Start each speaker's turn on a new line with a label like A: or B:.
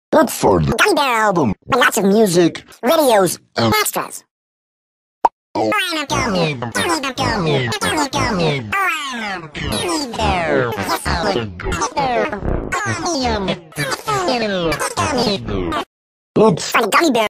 A: Look for the Gummy Bear album with lots of music, videos, and extras. I'm a gummy, gummy, gummy, gummy, gummy. I'm a gummy bear. Yes, I'm a gummy bear. I am a gummy bear. Look for the Gummy Bear.